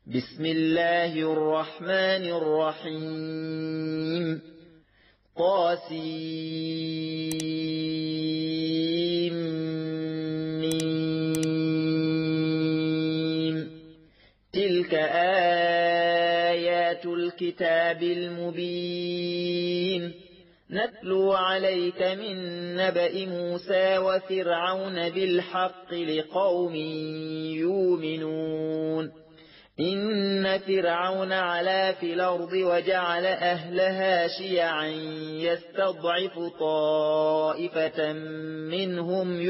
بسم الله الرحمن الرحيم طاسيم تلك آيات الكتاب المبين نتلو عليك من نبأ موسى وفرعون بالحق لقوم يؤمنون إن فرعون علا في الأرض وجعل أهلها شيعا يستضعف طائفة منهم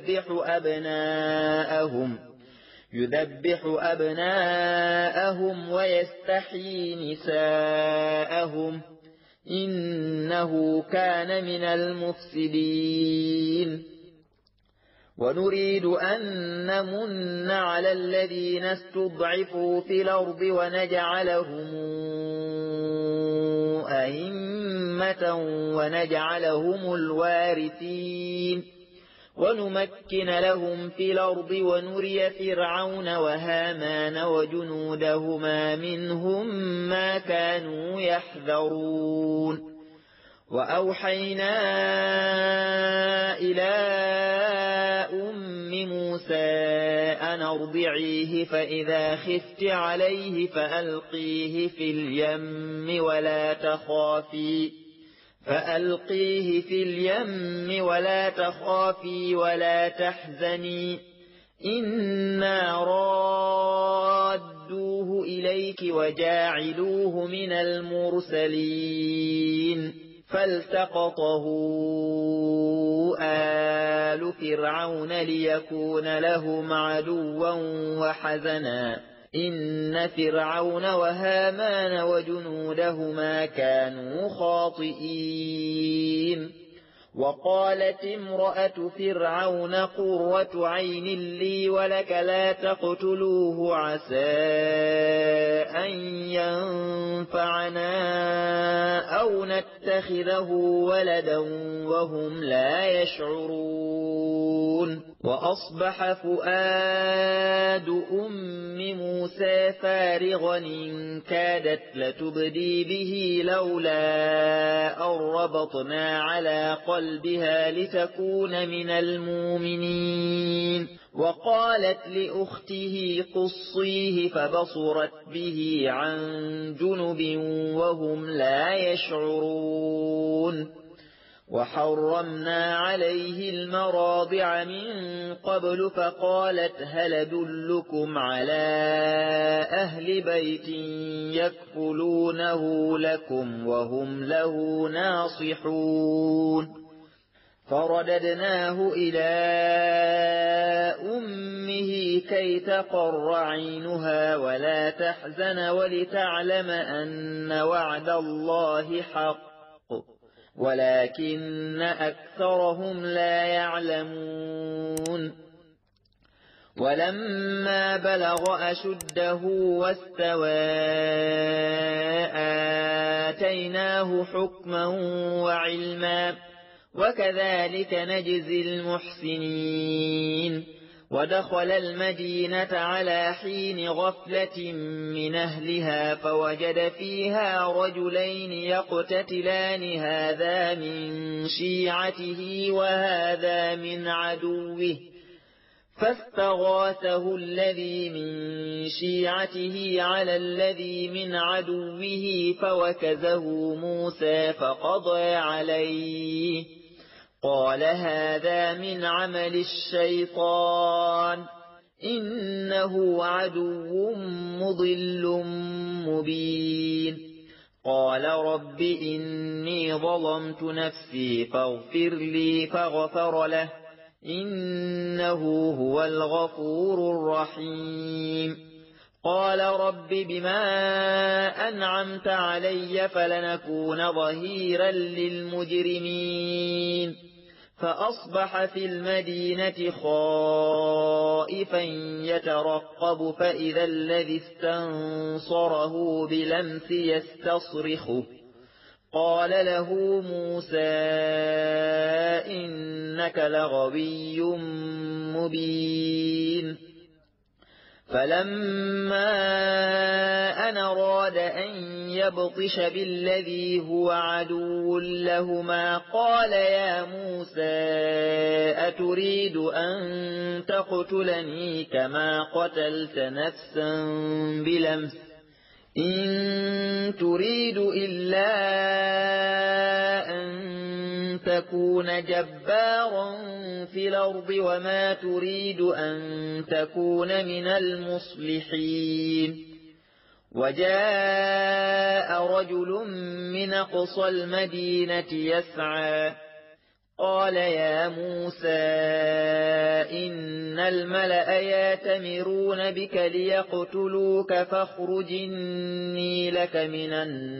يذبح أبناءهم ويستحيي نساءهم إنه كان من المفسدين ونريد أن نمن على الذين استضعفوا في الأرض ونجعلهم أئمة ونجعلهم الوارثين ونمكن لهم في الأرض ونري فرعون وهامان وجنودهما منهم ما كانوا يحذرون وأوحينا إلى أم موسى أن أرضعيه فإذا خفت عليه فألقيه في اليم ولا تخافي ولا تحزني إنا رادوه إليك وجاعلوه من المرسلين فالتقطه آل فرعون ليكون لهم عدوا وحزنا إن فرعون وهامان وجنودهما كانوا خاطئين وقالت امرأة فرعون قرة عين لي ولك لا تقتلوه عسى أن ينفعنا أو نتخذه ولدا وهم لا يشعرون وأصبح فؤاد أم موسى فارغا إن كادت لتبدي به لولا أن ربطنا على قلبها لتكون من المؤمنين وقالت لأخته قصيه فبصرت به عن جنب وهم لا يشعرون وحرمنا عليه المراضع من قبل فقالت هل أدلكم على أهل بيت يكفلونه لكم وهم له ناصحون فرددناه إلى أمه كي تقر عينها ولا تحزن ولتعلم أن وعد الله حق ولكن أكثرهم لا يعلمون ولما بلغ أشده واستوى آتيناه حكما وعلما وكذلك نجزي المحسنين ودخل المدينة على حين غفلة من أهلها فوجد فيها رجلين يقتتلان هذا من شيعته وهذا من عدوه فاستغاثه الذي من شيعته على الذي من عدوه فوكزه موسى فقضى عليه قال هذا من عمل الشيطان إنه عدو مضل مبين قال رب إني ظلمت نفسي فاغفر لي فغفر له إنه هو الغفور الرحيم قال رب بما أنعمت علي فلنكون ظهيرا للمجرمين فأصبح في المدينة خائفا يترقب فإذا الذي استنصره بلمس يستصرخه قال له موسى إنك لغوي مبين فلما أن أراد أن يبطش بالذي هو عدو لهما قال يا موسى أتريد أن تقتلني كما قتلت نفسا بلمس إن تريد إلا أن تكون جبارا في الأرض وما تريد أن تكون من المصلحين وجاء رجل من أقصى المدينة يسعى قال يا موسى إن الملأ يأتمرون بك ليقتلوك فاخرج إني لك من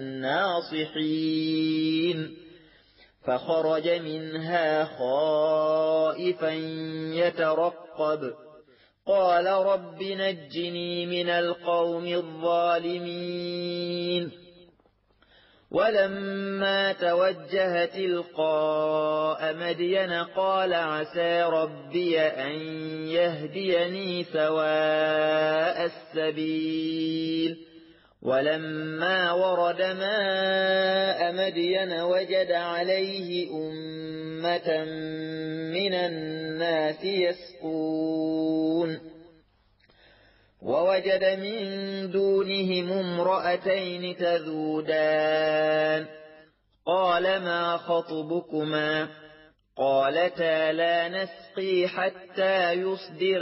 الناصحين فخرج منها خائفا يترقب قال رب نجني من القوم الظالمين ولما توجه تلقاء مدين قال عسى ربي أن يهديني سواء السبيل ولما ورد ماء مدين وجد عليه أمة من الناس يسقون ووجد من دونهم امرأتين تذودان قال ما خطبكما قالتا لا نسقي حتى يصدر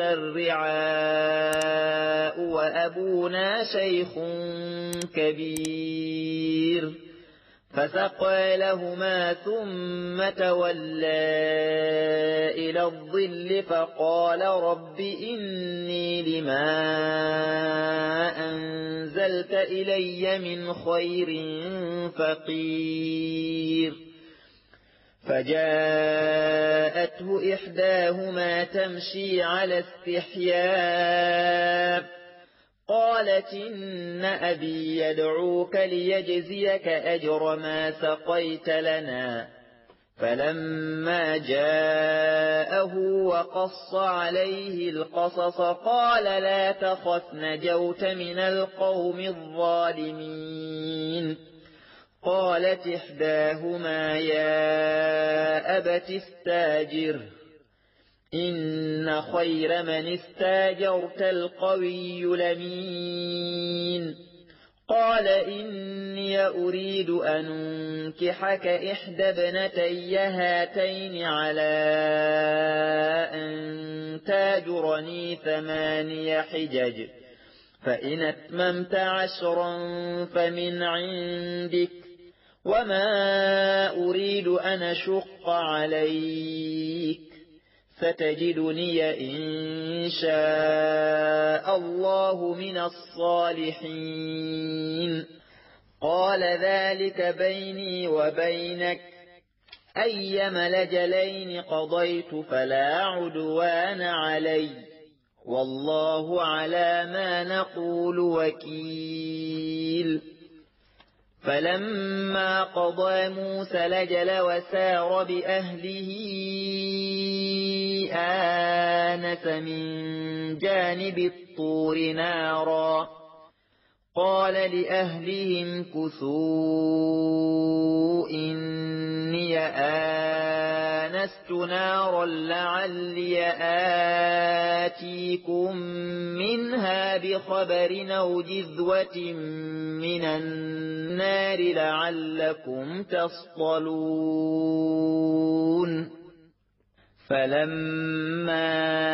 الرعاء وأبونا شيخ كبير فسقى لهما ثم تولى إلى الظل فقال رب إني لما أنزلت إلي من خير فقير فجاءته إحداهما تمشي على استحياء قالت إن أبي يدعوك ليجزيك أجر ما سقيت لنا فلما جاءه وقص عليه القصص قال لا تخف نجوت من القوم الظالمين قالت إحداهما يا أبت استاجره إن خير من استاجرت القوي الأمين قال إني أريد أن أنكحك إحدى ابنتي هاتين على أن تاجرني 8 حجج فإن أتممت 10 فمن عندك وما أريد أن أشق عليك ستجدني إن شاء الله من الصالحين قال ذلك بيني وبينك أيما الأجلين قضيت فلا عدوان علي والله على ما نقول وكيل فلما قضى موسى الأجل وسار بأهله آنس من جانب الطور نارا قال لأهلهم كثوا إني آنست نارا لعلي آتيكم منها بخبر أو جذوة من النار لعلكم تصطلون فلما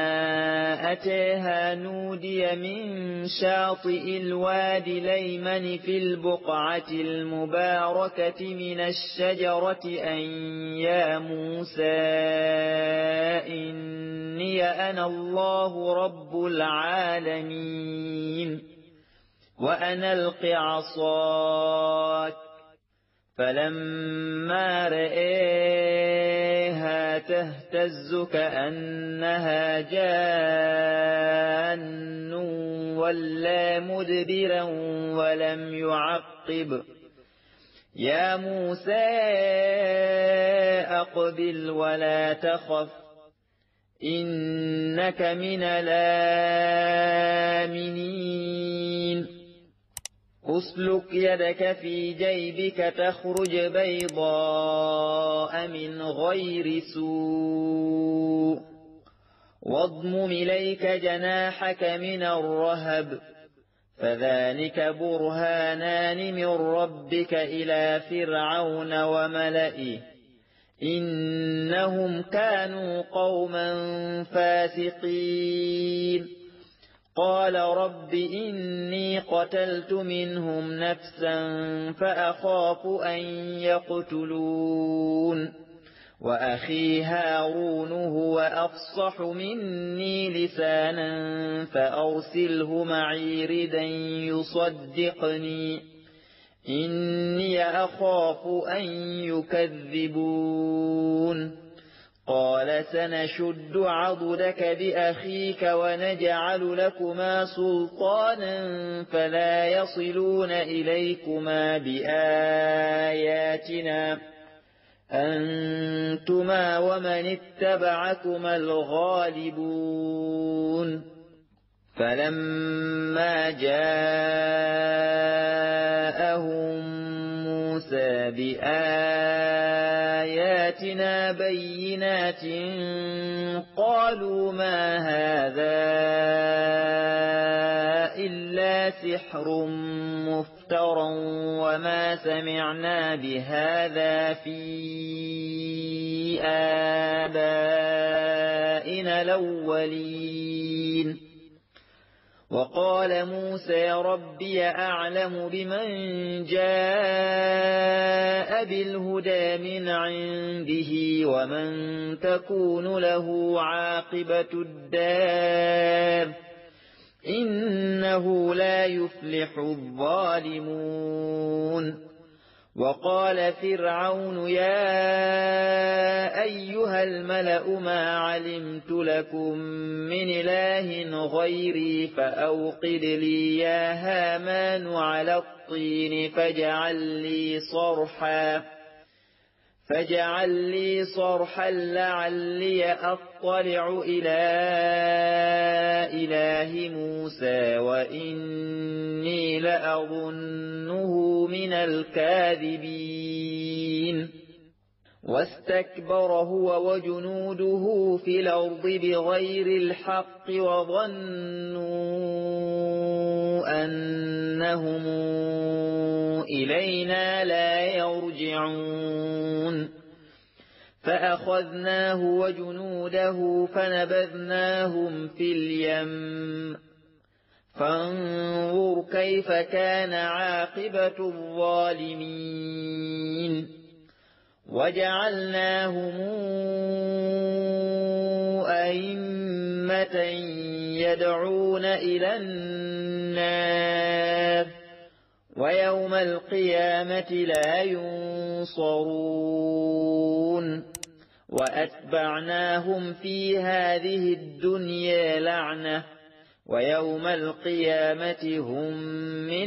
أتيها نودي من شاطئ الوادي الأيمن في البقعة المباركة من الشجرة أن يا موسى إني أنا الله رب العالمين وأن ألق عصاك فلما رأيها تهتز كأنها جان ولا مدبرا ولم يعقب يا موسى أقبل ولا تخف إنك من الآمنين أسلك يدك في جيبك تخرج بيضاء من غير سوء واضمم إليك جناحك من الرهب فذلك برهانان من ربك إلى فرعون وملئه إنهم كانوا قوما فاسقين قال رب إني قتلت منهم نفسا فأخاف أن يقتلون وأخي هارون هو أفصح مني لسانا فأرسله معي ردا يصدقني إني أخاف أن يكذبون قال سنشد عضدك بأخيك ونجعل لكما سلطانا فلا يصلون إليكما بآياتنا أنتما ومن اتبعكما الغالبون فلما جاءهم موسى بآياتنا بينات قالوا ما هذا إلا سحر مفترى وما سمعنا بهذا في آبائنا الأولين وقال موسى ربي أعلم بمن جاء بالهدى من عنده ومن تكون له عاقبة الدار إنه لا يفلح الظالمون وقال فرعون يا أيها الملأ ما علمت لكم من إله غيري فأوقد لي يا هامان على الطين فاجعل لي صرحا لعلي أطلع إلى إله موسى وإني لأظنه من الكاذبين واستكبر هو وجنوده في الأرض بغير الحق وظنوا أنهم إلينا لا يرجعون فأخذناه وجنوده فنبذناهم في اليم فانظر كيف كان عاقبة الظالمين وجعلناهم أئمة يدعون إلى النار ويوم القيامة لا ينصرون وأتبعناهم في هذه الدنيا لعنة ويوم القيامة هم من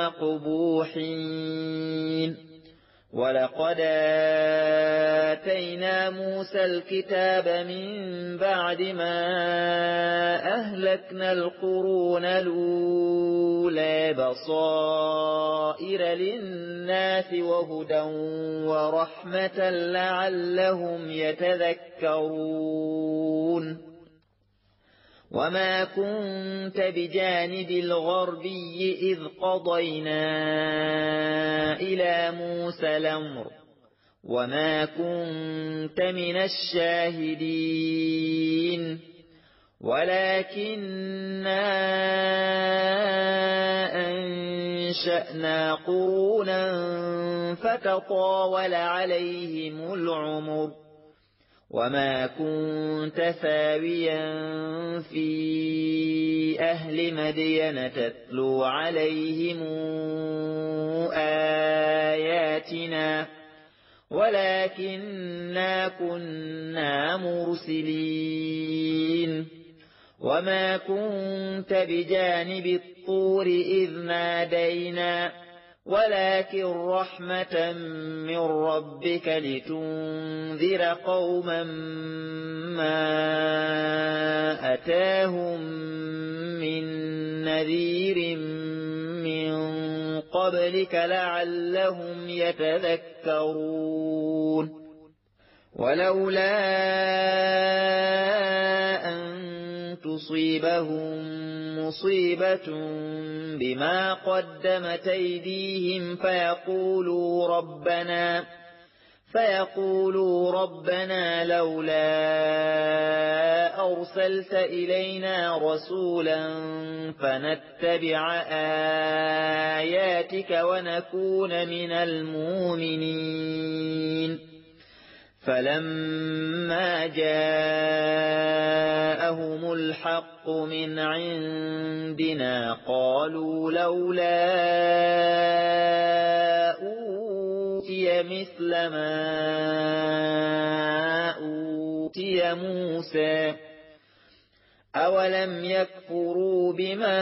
المقبوحين ولقد آتينا موسى الكتاب من بعد ما أهلكنا القرون الأولى بصائر للناس وهدى ورحمة لعلهم يتذكرون وما كنت بجانب الغربي إذ قضينا إلى موسى الأمر وما كنت من الشاهدين ولكننا أنشأنا قرونا فتطاول عليهم العمر وما كنت ثاويا في أهل مدين تتلو عليهم آياتنا ولكننا كنا مرسلين وما كنت بجانب الطور إذ نادينا ولكن رحمة من ربك لتنذر قوما ما أتاهم من نذير من قبلك لعلهم يتذكرون ولولا أن تصيبهم مصيبة بما قدمت أيديهم فيقولوا ربنا لولا أرسلت إلينا رسولا فنتبع آياتك ونكون من المؤمنين فلما جاءهم الحق من عندنا قالوا لولا أوتي مثل ما أوتي موسى أولم يكفروا بما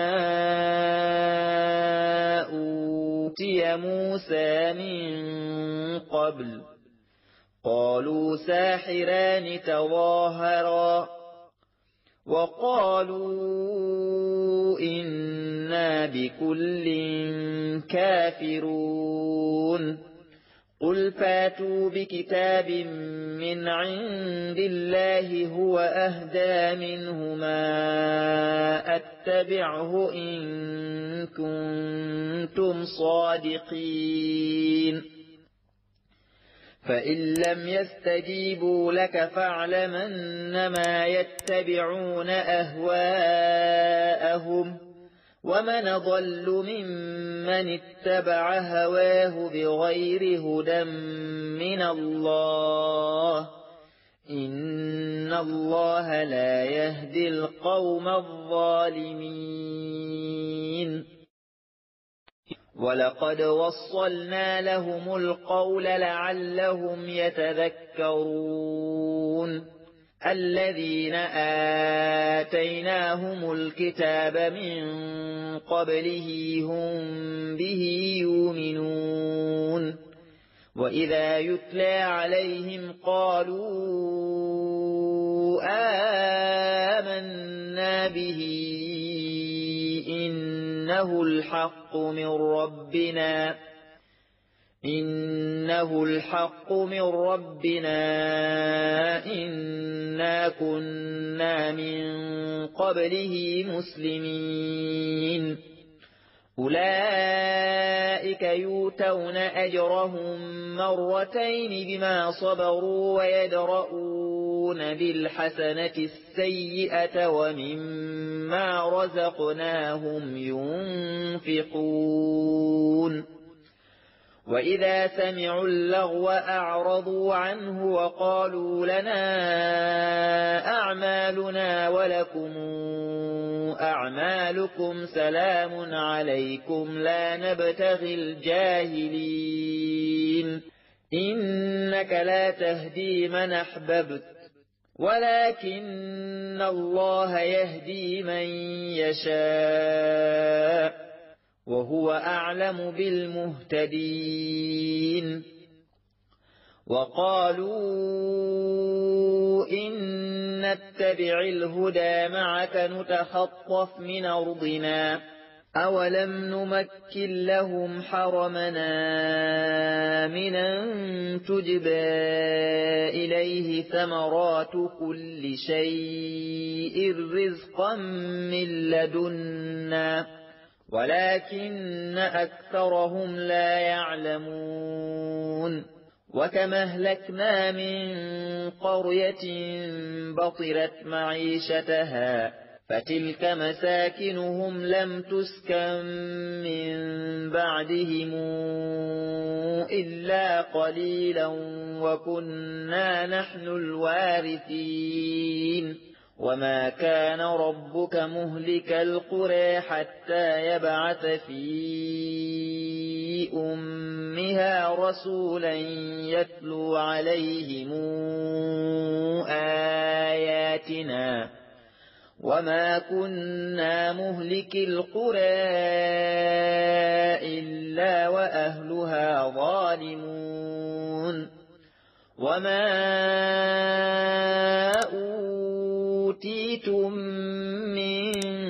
أوتي موسى من قبل قالوا ساحران تظاهرا وقالوا إنا بكل كافرون قل فاتوا بكتاب من عند الله هو أهدى منهما أتبعه إن كنتم صادقين فإن لم يستجيبوا لك فاعلم أنما يتبعون أهواءهم ومن ضل ممن اتبع هواه بغير هدى من الله إن الله لا يهدي القوم الظالمين ولقد وصلنا لهم القول لعلهم يتذكرون الذين آتيناهم الكتاب من قبله هم به يؤمنون وإذا يتلى عليهم قالوا آمنا به إنه الحق من ربنا إنا كنا من قبله مسلمين أولئك يؤتون أجرهم مرتين بما صبروا ويدرؤون بالحسنة السيئة ومما رزقناهم ينفقون وإذا سمعوا اللغو أعرضوا عنه وقالوا لنا أعمالنا ولكم أعمالكم سلام عليكم لا نبتغي الجاهلين إنك لا تهدي من أحببت ولكن الله يهدي من يشاء وهو أعلم بالمهتدين وقالوا إن نتبع الهدى معك نتخطف من أرضنا أولم نمكن لهم حرمنا آمنا تجبى إليه ثمرات كل شيء رزقا من لدنا ولكن أكثرهم لا يعلمون وكما أهلكنا من قرية بطرت معيشتها فتلك مساكنهم لم تسكن من بعدهم إلا قليلا وكنا نحن الوارثين وما كان ربك مهلك القرى حتى يبعث في أمها رسولا يتلو عليهم آياتنا وما كنا مهلك القرى إلا وأهلها ظالمون وما أوتيتم من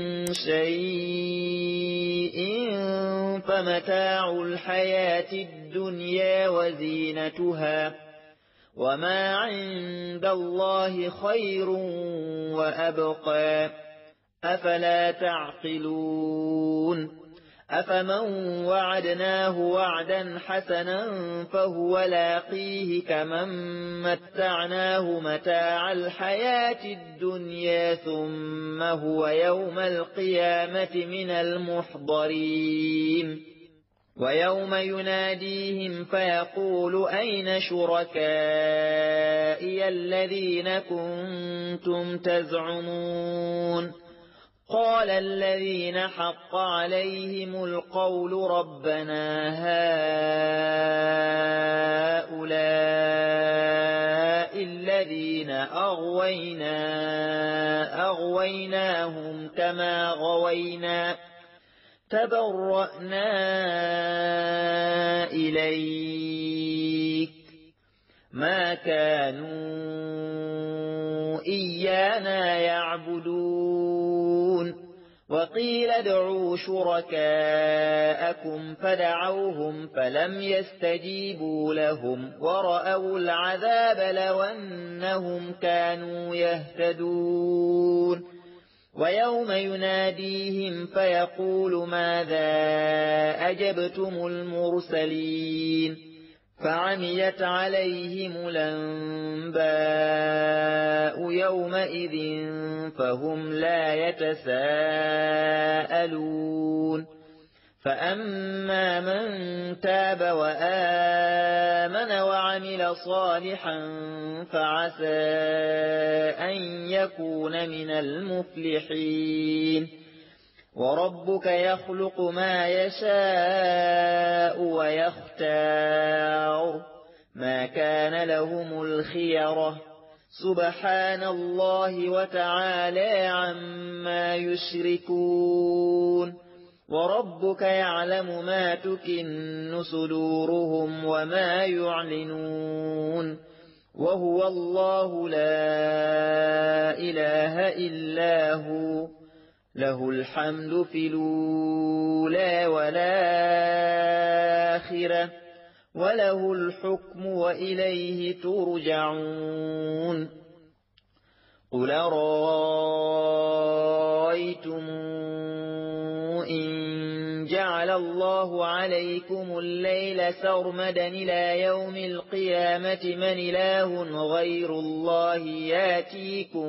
شيء فمتاع الحياة الدنيا وزينتها وما عند الله خير وأبقى أفلا تعقلون أفمن وعدناه وعدا حسنا فهو لاقيه كمن متعناه متاع الحياة الدنيا ثم هو يوم القيامة من المحضرين ويوم يناديهم فيقول أين شركائي الذين كنتم تزعمون قال الذين حق عليهم القول ربنا هؤلاء الذين أغويناهم كما غوينا تبرأنا إليك ما كانوا إيانا يعبدون وقيل ادعوا شركاءكم فدعوهم فلم يستجيبوا لهم ورأوا العذاب لو أنهم كانوا يهتدون ويوم يناديهم فيقول ماذا أجبتم المرسلين فعميت عليهم الأنباء يومئذ فهم لا يتساءلون فأما من تاب وآمن وعمل صالحا فعسى أن يكون من المفلحين وربك يخلق ما يشاء ويختار ما كان لهم الخيرة سبحان الله وتعالى عما يشركون وربك يعلم ما تكن صدورهم وما يعلنون وهو الله لا إله إلا هو له الحمد في الأولى والآخرة وله الحكم وإليه ترجعون قل رأيتم إن جعل الله عليكم الليل سرمدا إلى يوم القيامة من إله غير الله ياتيكم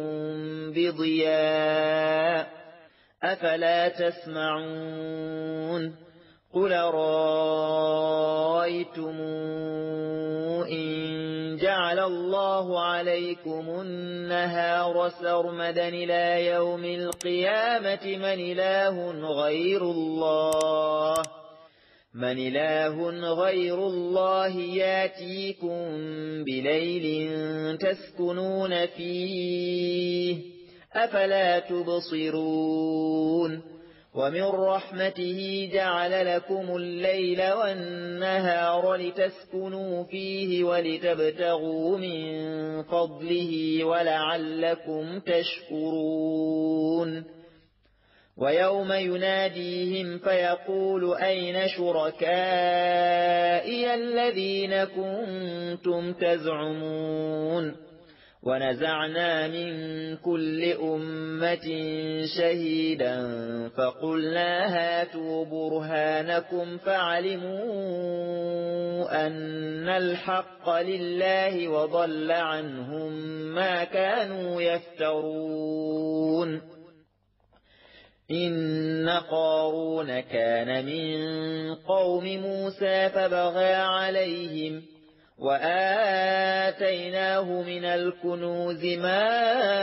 بضياء أفلا تسمعون قل رأيتم إن جعل الله عليكم النهار سرمدا إلى يوم القيامة من إله غير الله ياتيكم بليل تسكنون فيه أفلا تبصرون ومن رحمته جعل لكم الليل والنهار لتسكنوا فيه ولتبتغوا من فضله ولعلكم تشكرون ويوم يناديهم فيقول أين شركائي الذين كنتم تزعمون ونزعنا من كل أمة شهيدا فقلنا هاتوا برهانكم فعلموا أن الحق لله وضل عنهم ما كانوا يفترون إن قارون كان من قوم موسى فبغى عليهم وآتيناه من الكنوز ما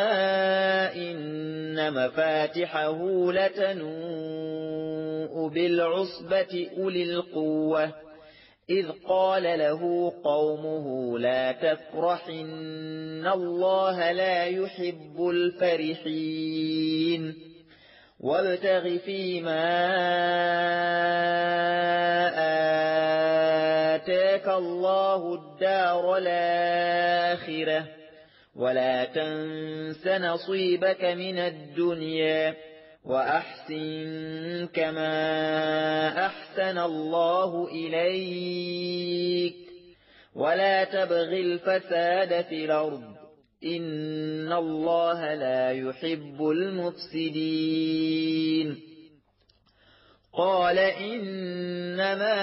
إن مفاتحه لتنوء بالعصبة أولي القوة إذ قال له قومه لا تفرح إن الله لا يحب الفرحين وابتغ فيما آتاك الله الدار الآخرة ولا تنس نصيبك من الدنيا وأحسن كما أحسن الله إليك ولا تبغ الفساد في الأرض إن الله لا يحب المفسدين قال إنما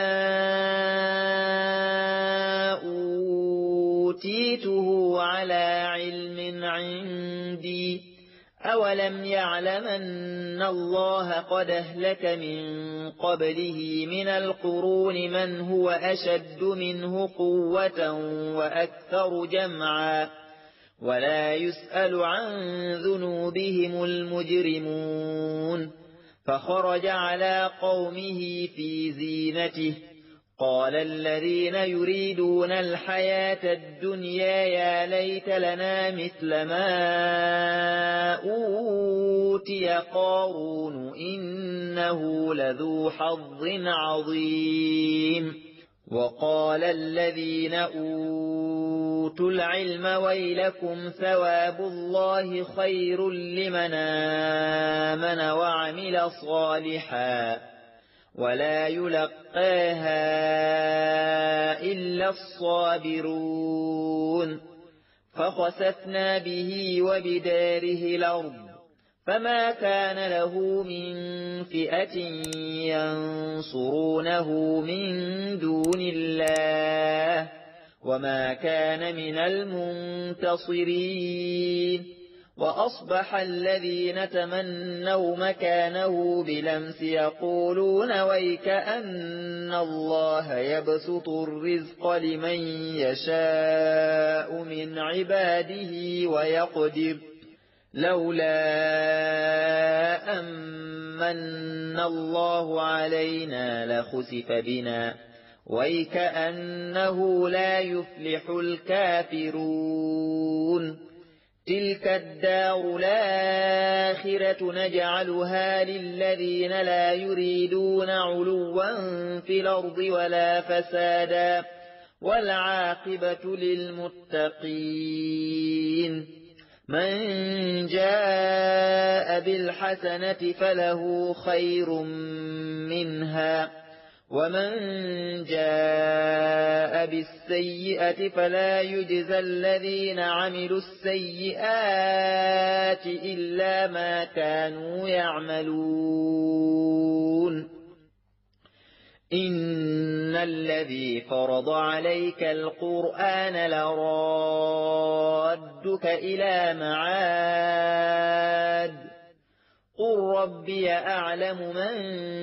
أوتيته على علم عندي أولم يعلم أن الله قد أهلك من قبله من القرون من هو أشد منه قوة وأكثر جمعا ولا يسأل عن ذنوبهم المجرمون فخرج على قومه في زينته قال الذين يريدون الحياة الدنيا يا ليت لنا مثل ما أوتي قارون إنه لذو حظ عظيم وقال الذين أوتوا العلم ويلكم ثواب الله خير لمن آمن وعمل صالحا ولا يلقاها إلا الصابرون فخسفنا به وبداره الأرض فما كان له من فئة ينصرونه من دون الله وما كان من المنتصرين وأصبح الذين تمنوا مكانه بلمس يقولون ويكأن الله يبسط الرزق لمن يشاء من عباده ويقدر لولا أمن الله علينا لخسف بنا ويكأنه لا يفلح الكافرون تلك الدار الآخرة نجعلها للذين لا يريدون علوا في الأرض ولا فسادا والعاقبة للمتقين من جاء بالحسنة فله خير منها ومن جاء بالسيئة فلا يجزى الذين عملوا السيئات إلا ما كانوا يعملون إن الذي فرض عليك القرآن لرادك إلى معاد قل ربي أعلم من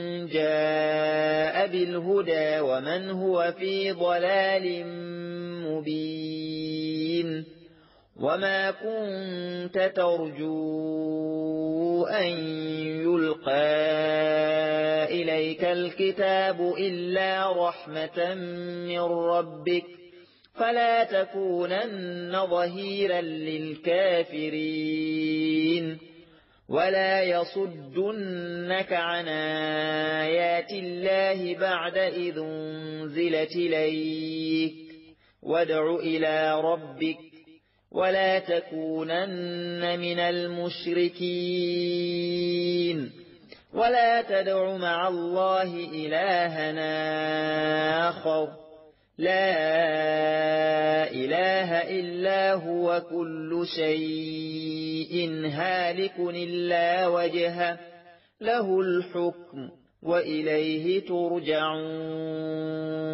جاء بالهدى ومن هو في ضلال مبين وما كنت ترجو أن يلقى إليك الكتاب إلا رحمة من ربك فلا تكونن ظهيرا للكافرين ولا يصدنك عن آيات الله بعد إذ أنزلت إليك وادع إلى ربك ولا تكونن من المشركين ولا تدع مع الله إلهنا آخر لا إله إلا هو كل شيء هالك إلا وجهه له الحكم وإليه ترجعون